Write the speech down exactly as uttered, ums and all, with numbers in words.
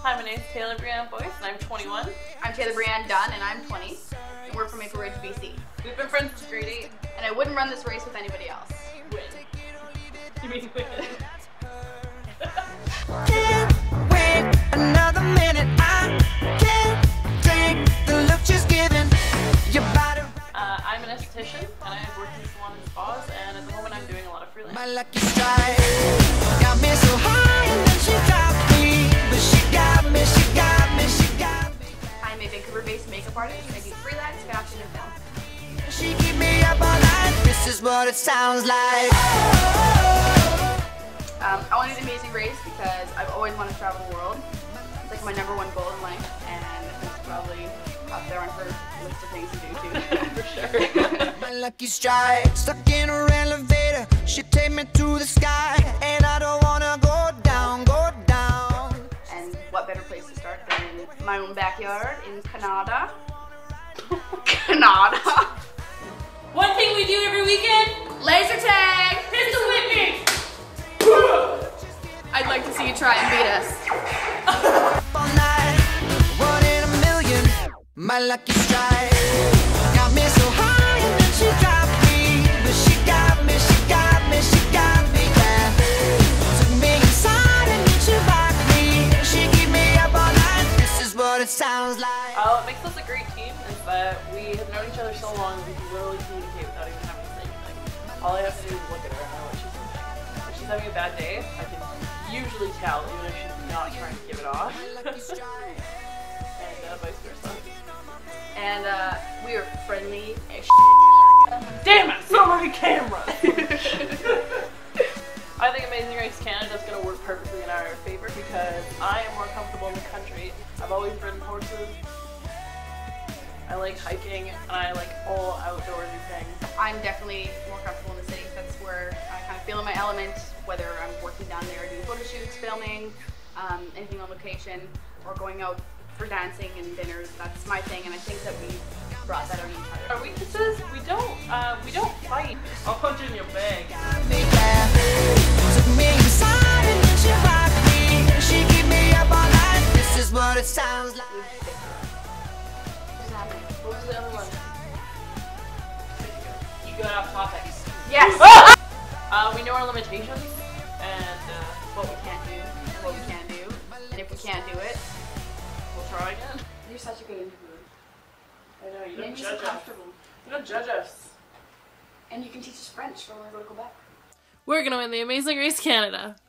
Hi, my name is Taylor Brianne Boyce and I'm twenty-one. I'm Taylor Brianne Dunn and I'm twenty. And we're from Maple Ridge, B C. We've been friends since grade eight. And I wouldn't run this race with anybody else. Win. You mean win? Can't wait another minute. I can't take the look she's giving. Your body. Uh, I'm an esthetician and I've worked in salon and spas, and at the moment I'm doing a lot of freelance. My lucky strike got me so high and then she dropped me. But she got me, she got me, she got me. I'm a Vancouver-based makeup artist. I do freelance, fashion, and film. She keep me up all night. This is what it sounds like. Um, I want to do the Amazing Race because I've always wanted to travel the world. It's like my number one goal in life, and it's probably up there on her list of things to do too. For sure. My lucky strike, stuck in her elevator. She take me to the sky, and I don't wanna go down, go down. And what better place to start than in my own backyard in Canada? Canada. One thing we do every weekend? Laser tag. Pistol whipping! I'd like to see you try and beat us. All night, one in a million. My lucky strike got me so high and then she dropped me. But she got me, she got me, she got me, yeah. Took me inside and then she rocked me. She keep me up all night. This is what it sounds like. Uh, what makes us a great team is that we have known each other so long that we can literally communicate without even having to say anything. All I have to do is look at her and know what she's thinking. If she's having a bad day, I can usually tell, even if she's not trying to give it off. And uh, vice versa. And uh, we are friendly as Damn it! So many cameras! I think Amazing Race Canada is going to work perfectly in our favor because I am more comfortable in the country. I've always ridden horses. I like hiking and I like all outdoorsy things. I'm definitely more comfortable in the city. That's where I kind of feel in my element, whether I'm working down there doing photo shoots, filming, um, anything on location, or going out for dancing and dinners. That's my thing, and I think that we brought that out in each other. Our weaknesses? We don't, uh, we don't fight. I'll punch you in your bag. Took me inside and then she rocked me. She keep me up all night. This is what it sounds like. What was the other one? You got off topic. Yes! Uh, we know our limitations and uh, What we can't do, and what we can do, and if we can't do it, we'll try again. you're such a good interviewer. I know, you You're don't so judge us. comfortable. You don't judge us. And you can teach us French for when we go to Quebec. We're gonna win the Amazing Race Canada.